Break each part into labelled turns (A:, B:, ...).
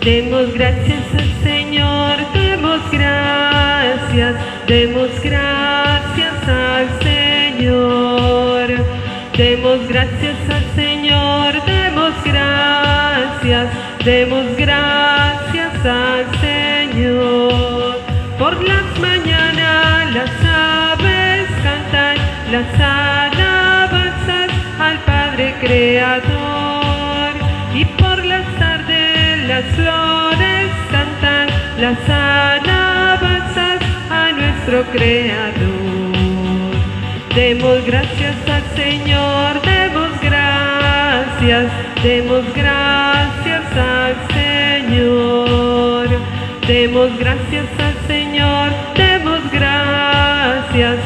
A: Demos gracias al Señor, demos gracias al Señor. Demos gracias al Señor, demos gracias al Señor. Por las mañanas las aves cantan las alabanzas al Padre Creador, y por las tardes las flores cantan las alabanzas a nuestro Creador. Demos gracias al Señor, demos gracias al Señor. Demos gracias al Señor, demos gracias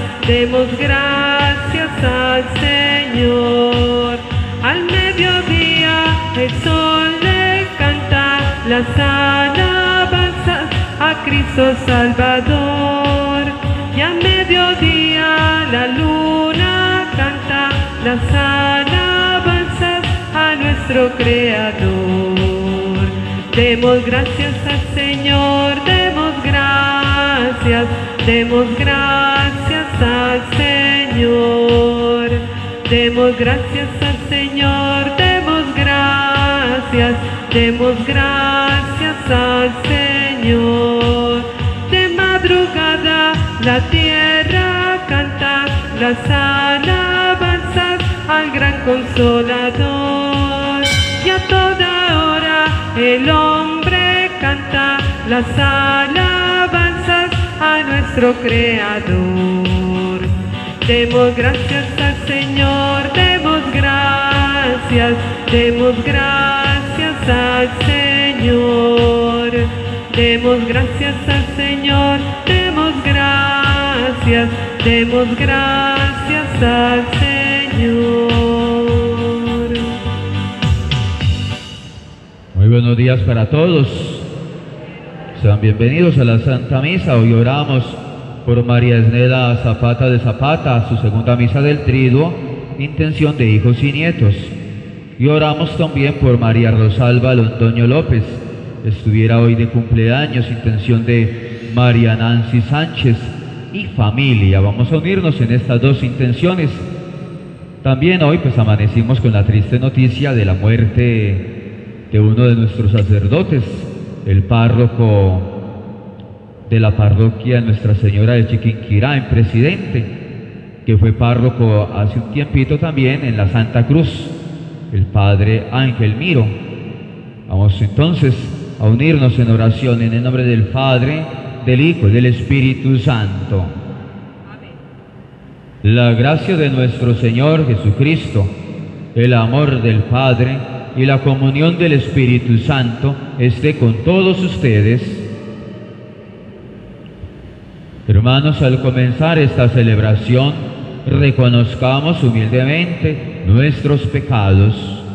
A: al Señor. Al mediodía el sol le canta las alabanzas a Cristo Salvador, y a mediodía la luna canta las alabanzas a nuestro Creador. Demos gracias al Señor, demos gracias al Señor. Demos gracias al Señor, demos gracias al Señor. De madrugada la tierra canta las alabanzas al gran Consolador, y a toda hora el hombre canta las alabanzas a nuestro Creador. Demos gracias al Señor, demos gracias al Señor. Demos gracias al Señor, demos gracias al Señor.
B: Muy buenos días para todos. Sean bienvenidos a la Santa Misa. Hoy oramos por María Esneda Zapata de Zapata, su segunda misa del Triduo, intención de hijos y nietos. Y oramos también por María Rosalba Londoño López, estuviera hoy de cumpleaños, intención de María Nancy Sánchez y familia. Vamos a unirnos en estas dos intenciones. También hoy pues amanecimos con la triste noticia de la muerte de uno de nuestros sacerdotes, el párroco de la parroquia Nuestra Señora de Chiquinquirá, en Presidente, que fue párroco hace un tiempito también en la Santa Cruz, el padre Ángel Miro. Vamos entonces a unirnos en oración en el nombre del Padre, del Hijo y del Espíritu Santo.
A: Amén.
B: La gracia de nuestro Señor Jesucristo, el amor del Padre y la comunión del Espíritu Santo esté con todos ustedes. Hermanos, al comenzar esta celebración, reconozcamos humildemente nuestros pecados.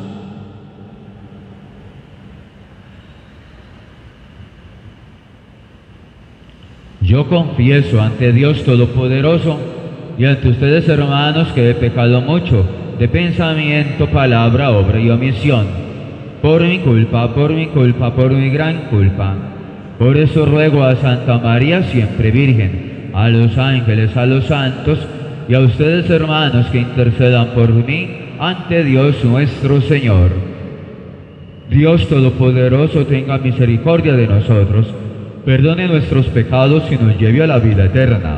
B: Yo confieso ante Dios Todopoderoso y ante ustedes, hermanos, que he pecado mucho de pensamiento, palabra, obra y omisión, por mi culpa, por mi gran culpa. Por eso ruego a Santa María, siempre Virgen, a los ángeles, a los santos y a ustedes, hermanos, que intercedan por mí ante Dios nuestro Señor. Dios Todopoderoso tenga misericordia de nosotros, perdone nuestros pecados y nos lleve a la vida eterna.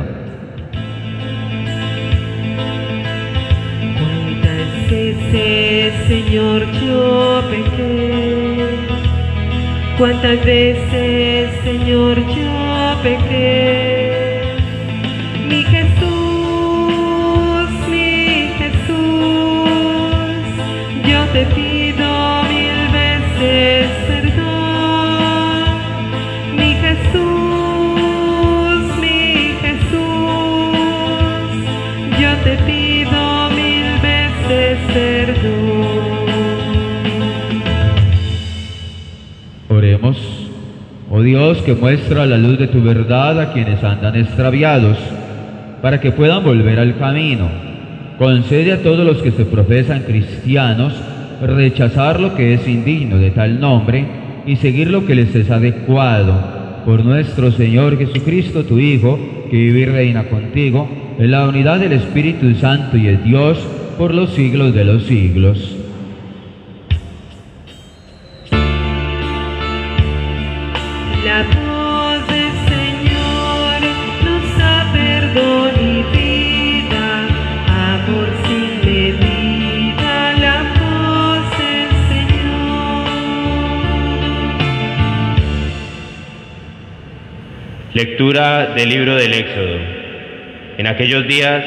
A: ¿Cuántas veces, Señor, yo pequé? ¿Cuántas veces, Señor, yo pequé? Mi Jesús, yo te pido 1000 veces perdón. Mi Jesús, yo te pido 1000 veces perdón.
B: Oremos. Oh Dios, que muestra la luz de tu verdad a quienes andan extraviados, para que puedan volver al camino. Concede a todos los que se profesan cristianos rechazar lo que es indigno de tal nombre y seguir lo que les es adecuado. Por nuestro Señor Jesucristo, tu Hijo, que vive y reina contigo, en la unidad del Espíritu Santo y es Dios, por los siglos de los siglos.
A: La voz del Señor nos da perdón y vida, amor sin medida, la voz del Señor.
C: Lectura del libro del Éxodo. En aquellos días,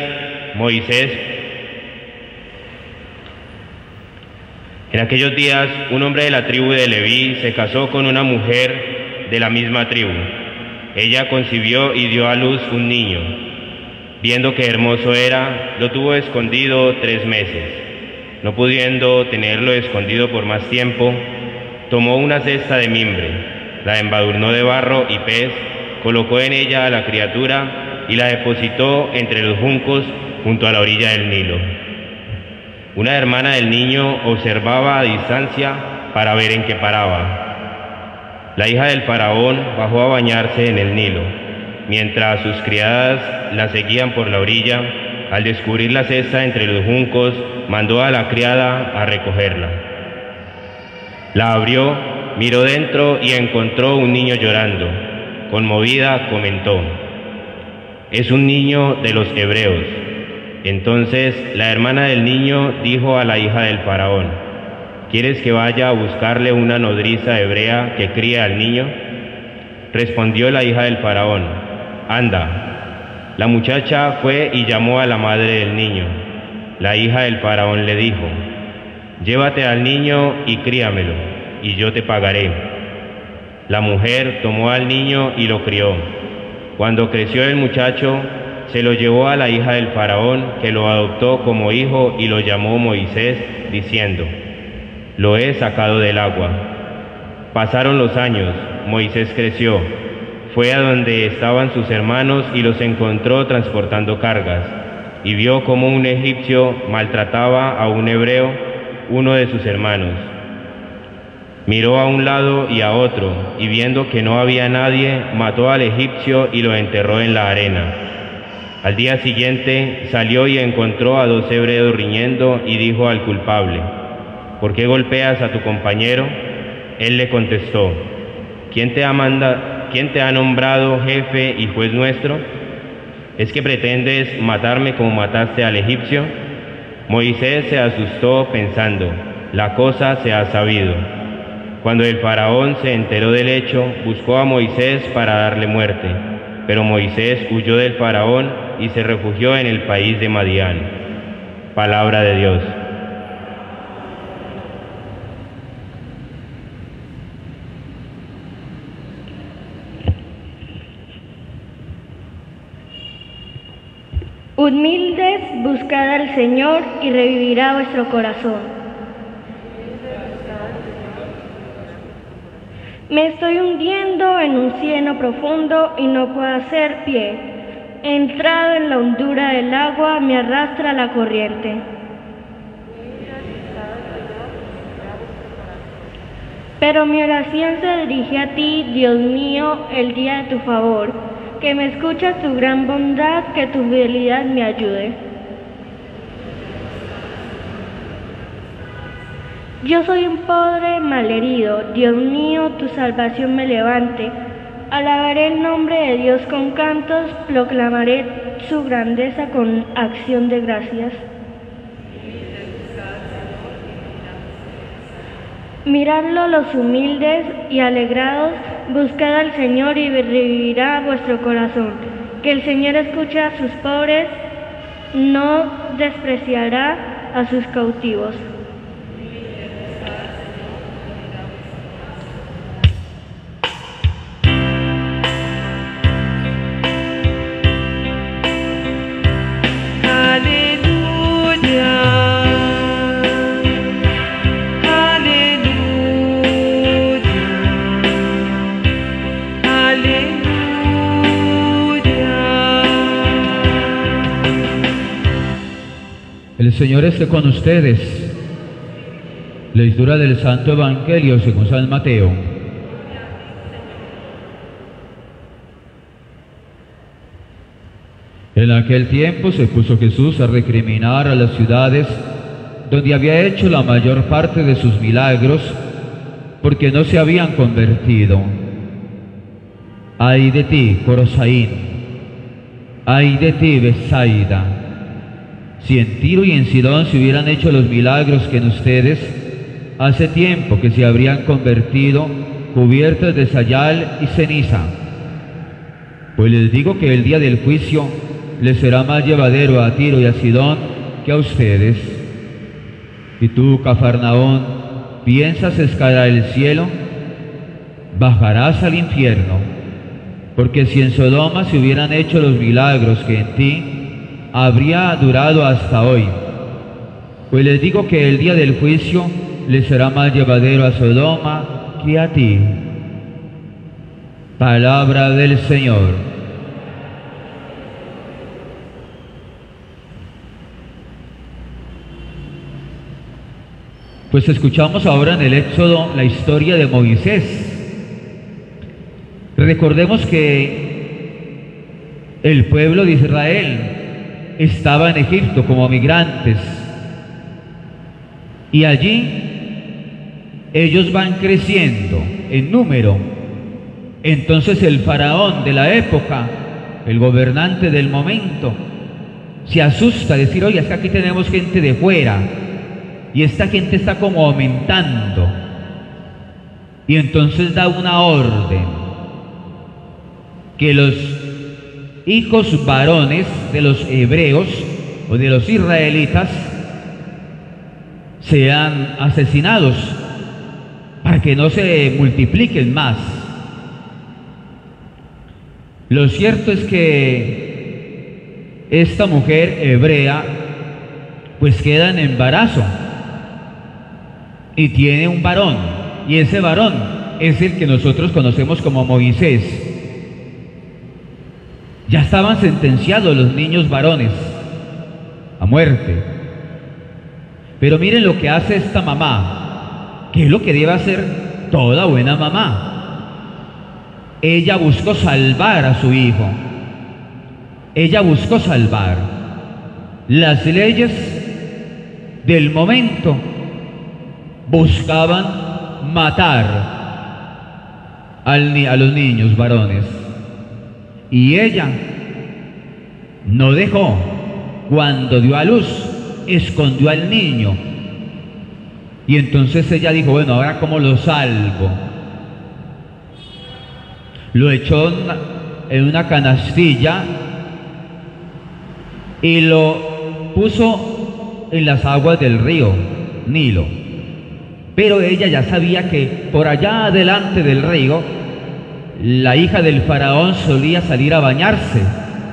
C: un hombre de la tribu de Leví se casó con una mujer de la misma tribu. Ella concibió y dio a luz un niño. Viendo que hermoso era, lo tuvo escondido 3 meses. No pudiendo tenerlo escondido por más tiempo, tomó una cesta de mimbre, la embadurnó de barro y pez, colocó en ella a la criatura y la depositó entre los juncos junto a la orilla del Nilo. Una hermana del niño observaba a distancia para ver en qué paraba. La hija del faraón bajó a bañarse en el Nilo. Mientras sus criadas la seguían por la orilla, al descubrir la cesta entre los juncos, mandó a la criada a recogerla. La abrió, miró dentro y encontró un niño llorando. Conmovida, comentó: «Es un niño de los hebreos». Entonces la hermana del niño dijo a la hija del faraón: «¿Quieres que vaya a buscarle una nodriza hebrea que críe al niño?». Respondió la hija del faraón: «Anda». La muchacha fue y llamó a la madre del niño. La hija del faraón le dijo: «Llévate al niño y críamelo, y yo te pagaré». La mujer tomó al niño y lo crió. Cuando creció el muchacho, se lo llevó a la hija del faraón, que lo adoptó como hijo y lo llamó Moisés, diciendo: «Lo he sacado del agua». Pasaron los años, Moisés creció, fue a donde estaban sus hermanos y los encontró transportando cargas, y vio cómo un egipcio maltrataba a un hebreo, uno de sus hermanos. Miró a un lado y a otro, y viendo que no había nadie, mató al egipcio y lo enterró en la arena. Al día siguiente salió y encontró a 2 hebreos riñendo y dijo al culpable: «¿Por qué golpeas a tu compañero?». Él le contestó: ¿Quién te ha nombrado jefe y juez nuestro? ¿Es que pretendes matarme como mataste al egipcio?». Moisés se asustó pensando: «La cosa se ha sabido». Cuando el faraón se enteró del hecho, buscó a Moisés para darle muerte, pero Moisés huyó del faraón y se refugió en el país de Madián. Palabra de Dios.
D: Humildes, buscad al Señor y revivirá vuestro corazón. Me estoy hundiendo en un cieno profundo y no puedo hacer pie. He entrado en la hondura del agua, me arrastra la corriente. Pero mi oración se dirige a ti, Dios mío, el día de tu favor. Que me escuches tu gran bondad, que tu fidelidad me ayude. Yo soy un pobre malherido, Dios mío, tu salvación me levante. Alabaré el nombre de Dios con cantos, proclamaré su grandeza con acción de gracias. Miradlo los humildes y alegrados, buscad al Señor y revivirá vuestro corazón. Que el Señor escuche a sus pobres, no despreciará a sus cautivos.
B: El Señor esté con ustedes. Lectura del Santo Evangelio según San Mateo. En aquel tiempo se puso Jesús a recriminar a las ciudades donde había hecho la mayor parte de sus milagros, porque no se habían convertido. ¡Ay de ti, Corosaín! ¡Ay de ti, Betsaida! Si en Tiro y en Sidón se hubieran hecho los milagros que en ustedes, hace tiempo que se habrían convertido cubiertas de sayal y ceniza. Pues les digo que el día del juicio les será más llevadero a Tiro y a Sidón que a ustedes. Y tú, Cafarnaón, ¿piensas escalar el cielo? Bajarás al infierno, porque si en Sodoma se hubieran hecho los milagros que en ti, habría durado hasta hoy. Pues les digo que el día del juicio les será más llevadero a Sodoma que a ti. Palabra del Señor. Pues escuchamos ahora en el Éxodo la historia de Moisés. Recordemos que el pueblo de Israel estaba en Egipto como migrantes y allí ellos van creciendo en número. Entonces el faraón de la época, el gobernante del momento, se asusta, decir, oye, es que aquí tenemos gente de fuera y esta gente está como aumentando, y entonces da una orden que los hijos varones de los hebreos o de los israelitas sean asesinados para que no se multipliquen más. Lo cierto es que esta mujer hebrea pues queda en embarazo y tiene un varón, y ese varón es el que nosotros conocemos como Moisés. Ya estaban sentenciados los niños varones a muerte. Pero miren lo que hace esta mamá, que es lo que debe hacer toda buena mamá. Ella buscó salvar a su hijo. Ella buscó salvar. Las leyes del momento buscaban matar a los niños varones. Y ella no dejó. Cuando dio a luz, escondió al niño. Y entonces ella dijo, bueno, ¿ahora cómo lo salvo? Lo echó en una canastilla y lo puso en las aguas del río Nilo. Pero ella ya sabía que por allá adelante del río, la hija del faraón solía salir a bañarse.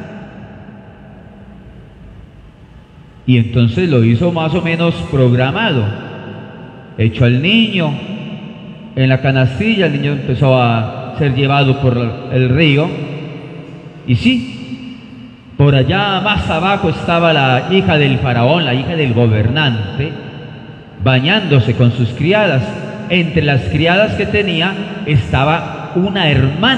B: Y entonces lo hizo más o menos programado. Echó al niño en la canastilla, el niño empezó a ser llevado por el río. Y sí, por allá más abajo estaba la hija del faraón, la hija del gobernante, bañándose con sus criadas. Entre las criadas que tenía estaba una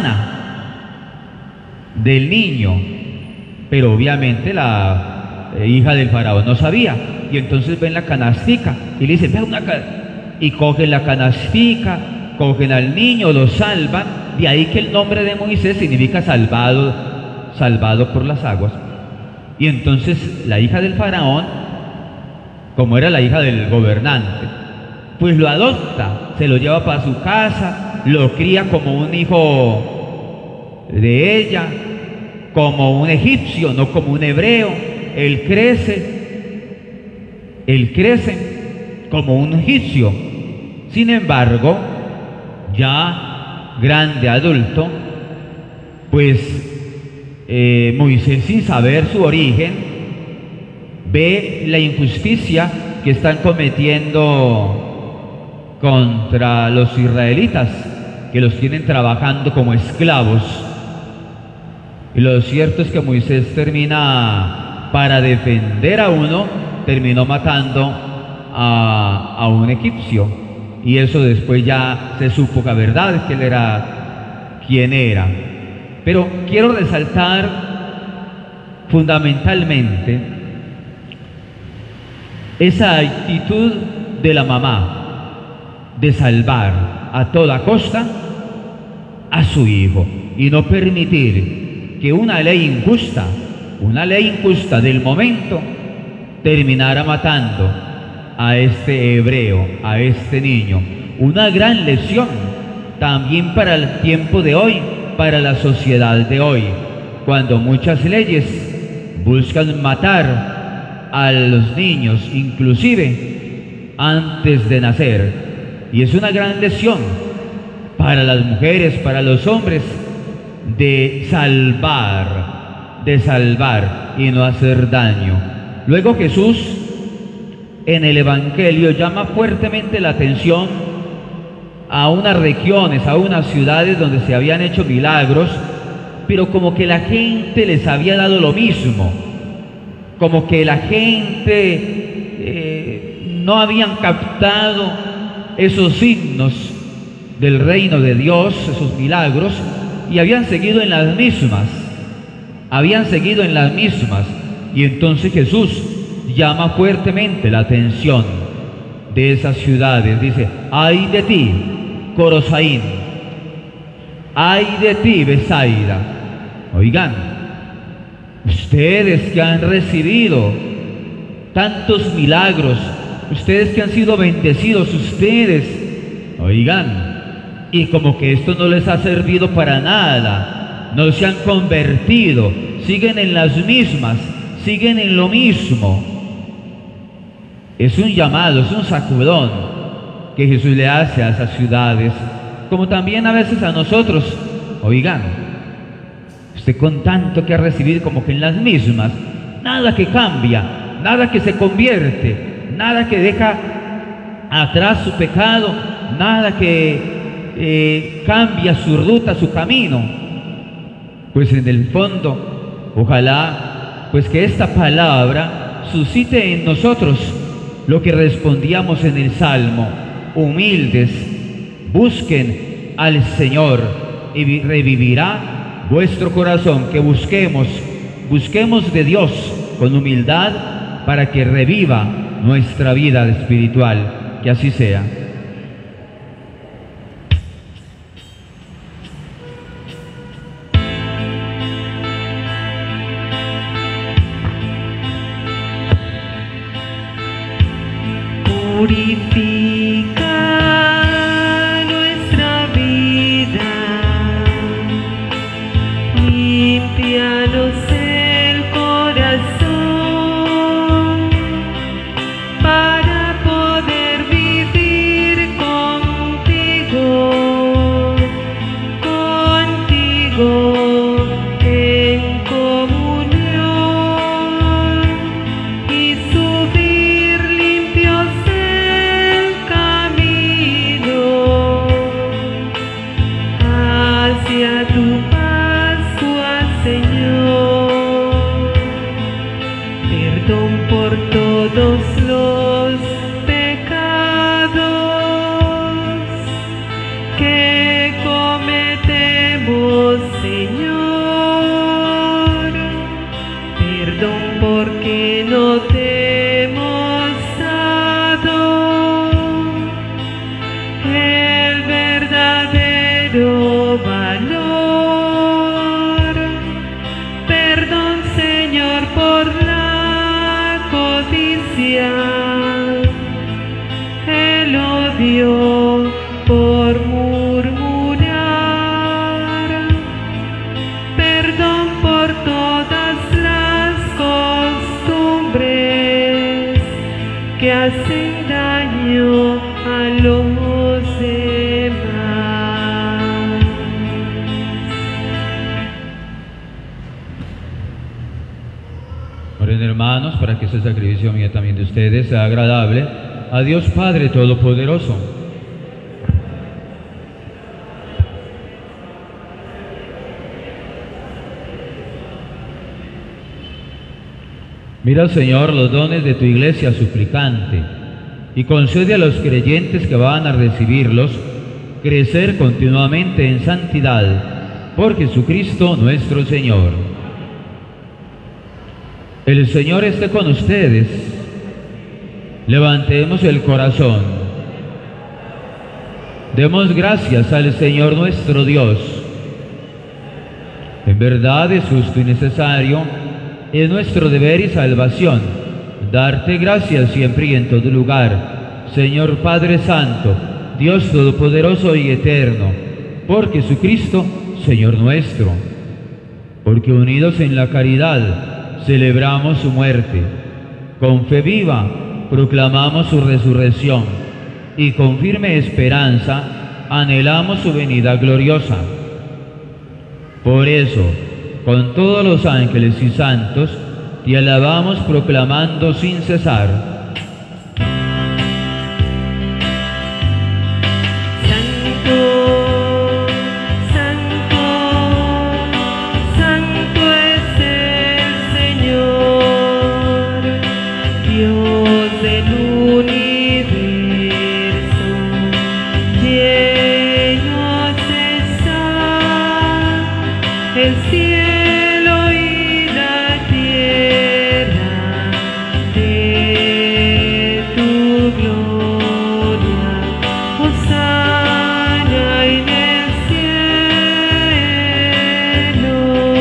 B: hermana del niño, pero obviamente la hija del faraón no sabía. Y entonces ven la canastica y le dicen, y cogen la canastica, cogen al niño, lo salvan. De ahí que el nombre de Moisés significa salvado, salvado por las aguas. Y entonces la hija del faraón, como era la hija del gobernante, pues lo adopta, se lo lleva para su casa, lo cría como un hijo de ella, como un egipcio, no como un hebreo. Él crece como un egipcio. Sin embargo, ya grande, adulto, pues Moisés, sin saber su origen, ve la injusticia que están cometiendo contra los israelitas, que los tienen trabajando como esclavos. Y lo cierto es que Moisés termina, para defender a uno, terminó matando a un egipcio. Y eso después ya se supo la verdad, que él era quien era. Pero quiero resaltar fundamentalmente esa actitud de la mamá de salvar a toda costa a su hijo y no permitir que una ley injusta del momento terminara matando a este hebreo, a este niño. Una gran lección también para el tiempo de hoy, para la sociedad de hoy, cuando muchas leyes buscan matar a los niños, inclusive antes de nacer. Y es una gran lección para las mujeres, para los hombres, de salvar y no hacer daño. Luego Jesús en el Evangelio llama fuertemente la atención a unas regiones, a unas ciudades donde se habían hecho milagros, pero como que la gente les había dado lo mismo, como que la gente no habían captado esos signos del reino de Dios, esos milagros, y habían seguido en las mismas, y entonces Jesús llama fuertemente la atención de esas ciudades. Dice: ay de ti, Corosaín, ay de ti, Betsaida. Oigan, ustedes que han recibido tantos milagros, ustedes que han sido bendecidos, ustedes, oigan, y como que esto no les ha servido para nada, no se han convertido, siguen en las mismas, siguen en lo mismo. Es un llamado, es un sacudón que Jesús le hace a esas ciudades, como también a veces a nosotros. Oigan, usted con tanto que ha recibido, como que en las mismas, nada que cambia, nada que se convierte, nada que deja atrás su pecado, nada que cambia su ruta, su camino. Pues en el fondo, ojalá pues que esta palabra suscite en nosotros lo que respondíamos en el Salmo: humildes, busquen al Señor y revivirá vuestro corazón. Que busquemos de Dios con humildad para que reviva nuestra vida espiritual. Que así sea.
A: Purifica nuestra vida, límpianos el corazón, para poder vivir contigo en comunión, y subir limpios el camino hacia tu Pascua, Señor. Perdón por todos los pecados que cometemos, Señor. Perdón porque no te hemos dado el verdadero valor. Perdón, Señor, por la codicia, el odio, por murmurar. Perdón por todas las costumbres que hacen daño a los demás.
B: Oren, hermanos, para que este sacrificio mío también de ustedes sea agradable a Dios Padre Todopoderoso. Mira, Señor, los dones de tu iglesia suplicante y concede a los creyentes que van a recibirlos crecer continuamente en santidad por Jesucristo nuestro Señor. El Señor esté con ustedes. Levantemos el corazón. Demos gracias al Señor nuestro Dios. En verdad es justo y necesario, es nuestro deber y salvación, darte gracias siempre y en todo lugar, Señor Padre Santo, Dios Todopoderoso y Eterno, por Jesucristo, Señor nuestro, porque unidos en la caridad celebramos su muerte, con fe viva proclamamos su resurrección y con firme esperanza anhelamos su venida gloriosa. Por eso, con todos los ángeles y santos, te alabamos proclamando sin cesar:
A: el cielo y la tierra de tu gloria, hosana en el cielo.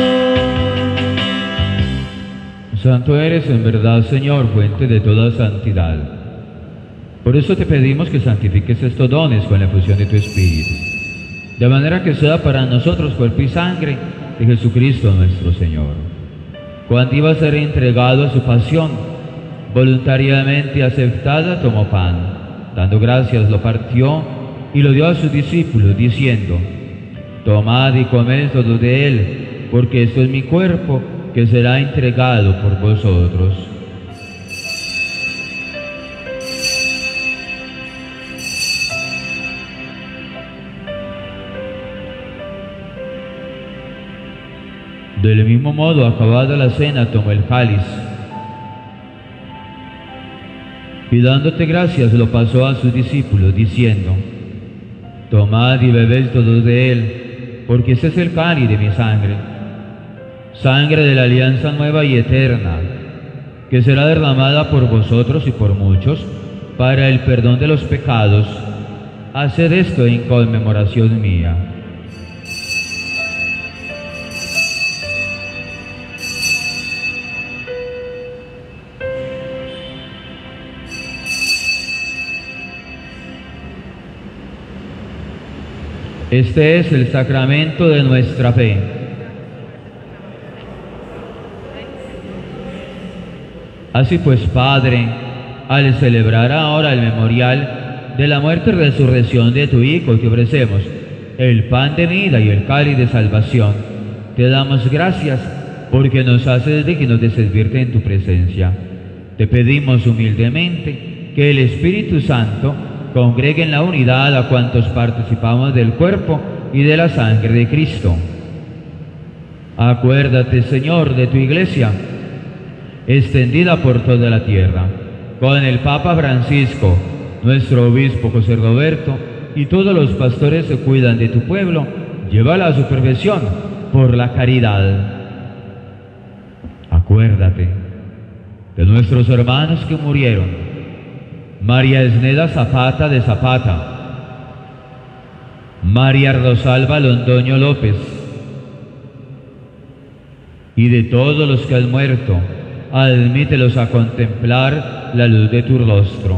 B: Santo eres en verdad, Señor, fuente de toda santidad. Por eso te pedimos que santifiques estos dones con la efusión de tu Espíritu, de manera que sea para nosotros cuerpo y sangre de Jesucristo nuestro Señor. Cuando iba a ser entregado a su pasión, voluntariamente aceptada, tomó pan, dando gracias lo partió y lo dio a sus discípulos, diciendo: tomad y comed todos de él, porque esto es mi cuerpo que será entregado por vosotros. Del mismo modo, acabada la cena, tomó el cáliz y dándote gracias lo pasó a sus discípulos, diciendo: tomad y bebed todos de él, porque este es el cáliz de mi sangre, sangre de la alianza nueva y eterna, que será derramada por vosotros y por muchos para el perdón de los pecados. Haced esto en conmemoración mía. Este es el sacramento de nuestra fe. Así pues, Padre, al celebrar ahora el memorial de la muerte y resurrección de tu Hijo, te ofrecemos el pan de vida y el cáliz de salvación. Te damos gracias porque nos haces dignos de servirte en tu presencia. Te pedimos humildemente que el Espíritu Santo congregue en la unidad a cuantos participamos del cuerpo y de la sangre de Cristo. Acuérdate, Señor, de tu Iglesia, extendida por toda la tierra, con el Papa Francisco, nuestro obispo José Roberto, y todos los pastores que cuidan de tu pueblo, llévala a su perfección por la caridad. Acuérdate de nuestros hermanos que murieron: María Esneda Zapata de Zapata, María Rosalba Londoño López, y de todos los que han muerto, admítelos a contemplar la luz de tu rostro.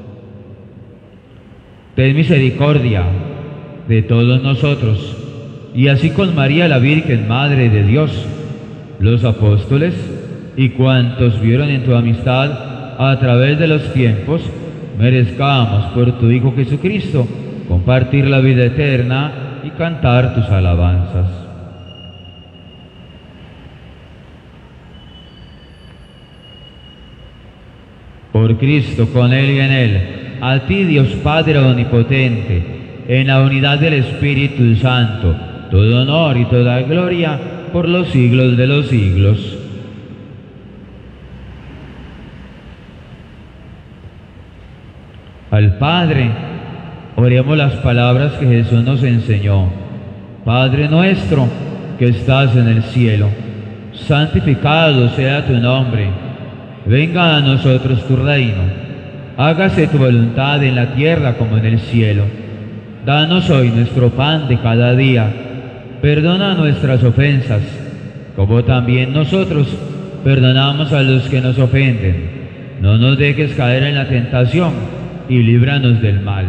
B: Ten misericordia de todos nosotros, y así con María la Virgen, Madre de Dios, los apóstoles y cuantos vieron en tu amistad a través de los tiempos, merezcamos por tu Hijo Jesucristo compartir la vida eterna y cantar tus alabanzas. Por Cristo, con Él y en Él, a ti, Dios Padre omnipotente, en la unidad del Espíritu Santo, todo honor y toda gloria por los siglos de los siglos. Al Padre, oremos las palabras que Jesús nos enseñó. Padre nuestro, que estás en el cielo, santificado sea tu nombre, venga a nosotros tu reino, hágase tu voluntad en la tierra como en el cielo. Danos hoy nuestro pan de cada día, perdona nuestras ofensas, como también nosotros perdonamos a los que nos ofenden. No nos dejes caer en la tentación y líbranos del mal.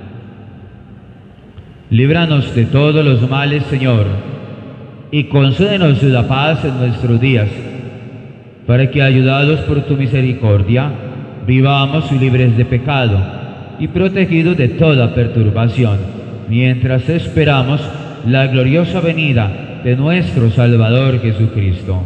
B: Líbranos de todos los males, Señor, y concédenos la paz en nuestros días, para que, ayudados por tu misericordia, vivamos libres de pecado y protegidos de toda perturbación, mientras esperamos la gloriosa venida de nuestro Salvador Jesucristo.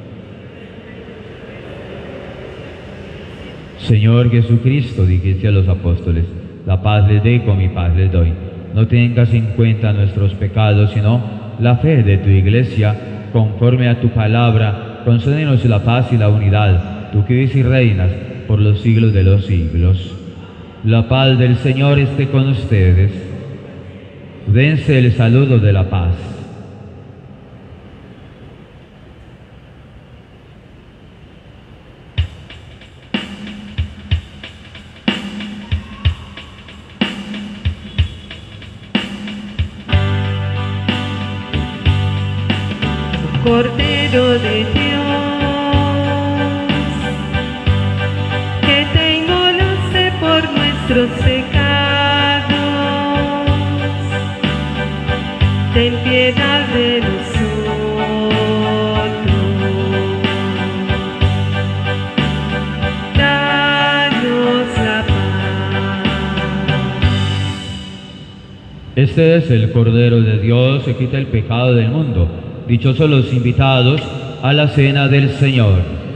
B: Señor Jesucristo, dijiste a los apóstoles, la paz les dejo, mi paz les doy. No tengas en cuenta nuestros pecados, sino la fe de tu Iglesia, conforme a tu palabra. Concédenos la paz y la unidad, tú que vives y reinas por los siglos de los siglos. La paz del Señor esté con ustedes. Dense el saludo de la paz.
A: Cordero de Dios, que te inmolaste por nuestros pecados, ten piedad de nosotros, danos la paz.
B: Este es el Cordero de Dios que quita el pecado del mundo. Dichosos los invitados a la cena del Señor.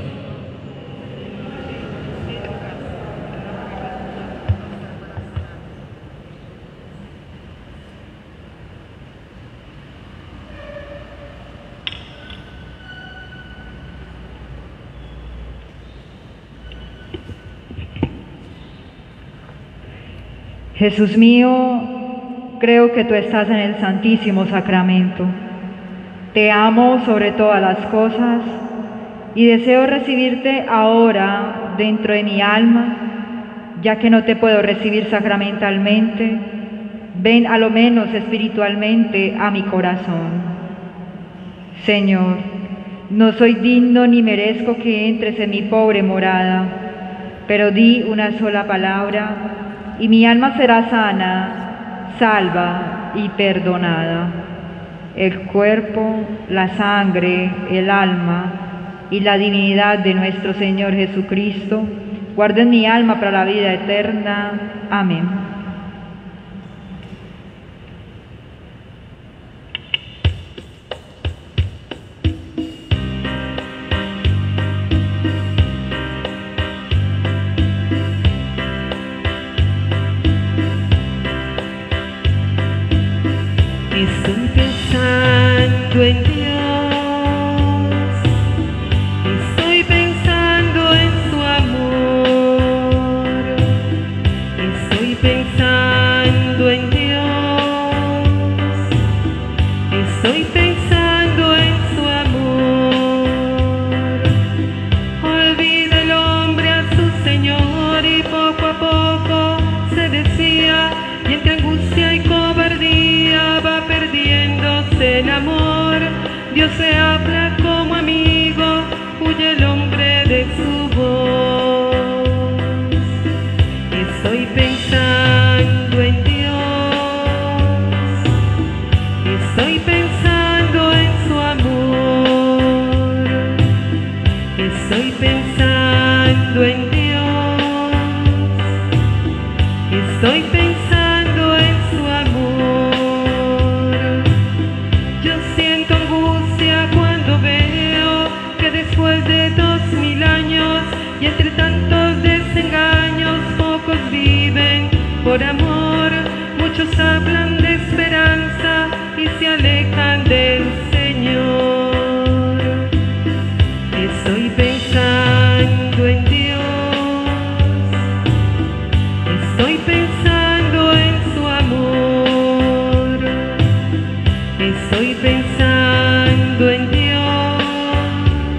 E: Jesús mío, creo que tú estás en el Santísimo Sacramento. Te amo sobre todas las cosas y deseo recibirte ahora dentro de mi alma, ya que no te puedo recibir sacramentalmente. Ven a lo menos espiritualmente a mi corazón. Señor, no soy digno ni merezco que entres en mi pobre morada, pero di una sola palabra y mi alma será sana, salva y perdonada. El cuerpo, la sangre, el alma y la divinidad de nuestro Señor Jesucristo guarden mi alma para la vida eterna. Amén.
A: Estoy pensando en Dios, estoy pensando en su amor, estoy pensando en Dios, estoy pensando en su amor. Olvida el hombre a su Señor y poco a poco se desvía y entre angustia y cobardía va perdiéndose el amor. Dios se habla como amigo, huye el hombre de su voz. Estoy pensando en Dios, estoy pensando en su amor, estoy pensando en Dios, estoy pensando en su amor. Yo siento angustia cuando veo que después de 2000 años y entre tantos desengaños pocos viven por amor. Muchos hablan de esperanza y se alejan del Señor. Estoy pensando en Dios, estoy pensando en su amor, estoy pensando en Dios,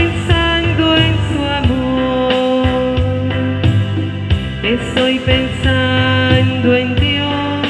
A: pensando en su amor, estoy pensando en Dios,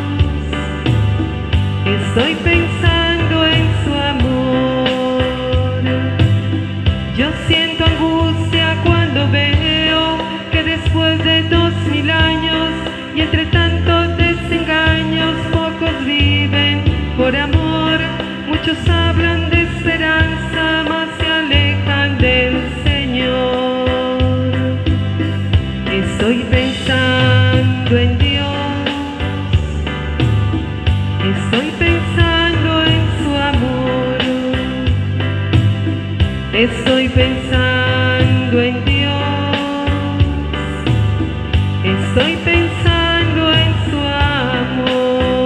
A: estoy pensando en su amor. Yo siento angustia cuando veo que después de 2000 años y entre tantos desengaños pocos viven por amor. Muchos hablan de esperanza, mas se alejan del Señor. Estoy pensando en Dios, estoy pensando en su amor, estoy pensando en Dios, estoy pensando en su amor.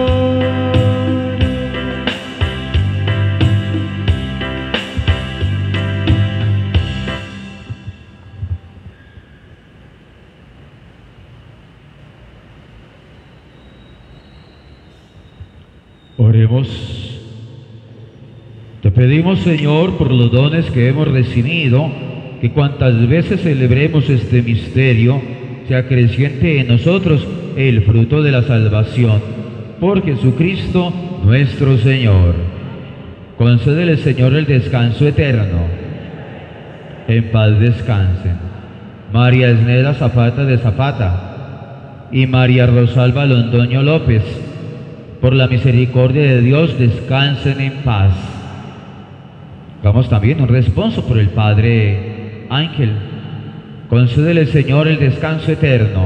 B: Oremos. Te pedimos, Señor, por los dones que hemos recibido, que cuantas veces celebremos este misterio, se acreciente en nosotros el fruto de la salvación. Por Jesucristo nuestro Señor. Concédele, Señor, el descanso eterno. En paz descansen María Esneda Zapata de Zapata y María Rosalba Londoño López. Por la misericordia de Dios, descansen en paz. Hagamos también un responso por el Padre Ángel. Concédele, Señor, el descanso eterno.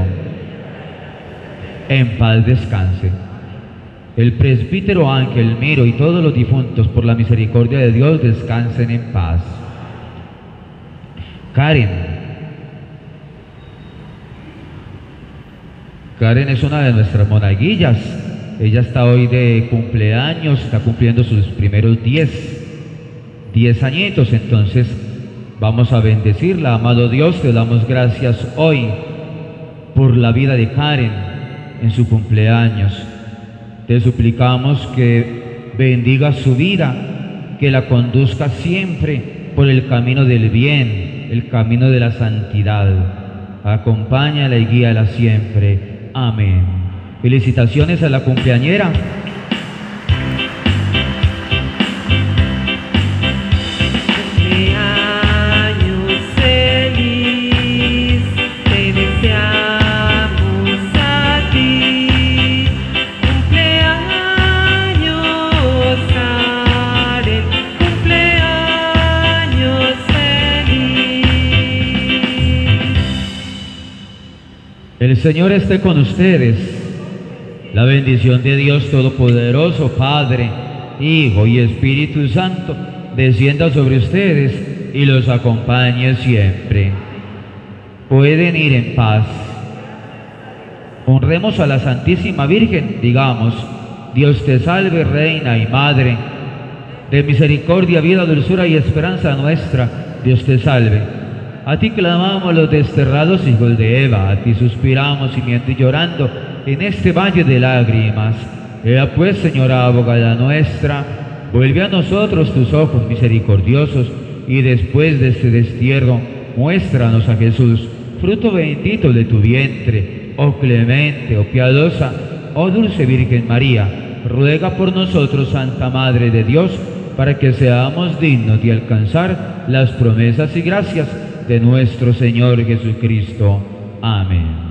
B: En paz descanse el presbítero Ángel Miro y todos los difuntos, por la misericordia de Dios, descansen en paz. Karen es una de nuestras monaguillas. Ella está hoy de cumpleaños, está cumpliendo sus primeros 10 añitos, entonces vamos a bendecirla. Amado Dios, te damos gracias hoy por la vida de Karen en su cumpleaños. Te suplicamos que bendiga su vida, que la conduzca siempre por el camino del bien, el camino de la santidad. Acompáñala y guíala siempre. Amén. Felicitaciones a la cumpleañera.
A: Cumpleaños feliz, te deseamos a ti. Cumpleaños Karen, cumpleaños feliz.
B: El Señor esté con ustedes. La bendición de Dios Todopoderoso, Padre, Hijo y Espíritu Santo, descienda sobre ustedes y los acompañe siempre. Pueden ir en paz. Honremos a la Santísima Virgen, digamos: Dios te salve, Reina y Madre, de misericordia, vida, dulzura y esperanza nuestra. Dios te salve. A ti clamamos los desterrados hijos de Eva, a ti suspiramos gimiendo y llorando en este valle de lágrimas. Ea pues, Señora abogada nuestra, vuelve a nosotros tus ojos misericordiosos, y después de este destierro, muéstranos a Jesús, fruto bendito de tu vientre. Oh clemente, oh piadosa, oh dulce Virgen María, ruega por nosotros, Santa Madre de Dios, para que seamos dignos de alcanzar las promesas y gracias de nuestro Señor Jesucristo. Amén.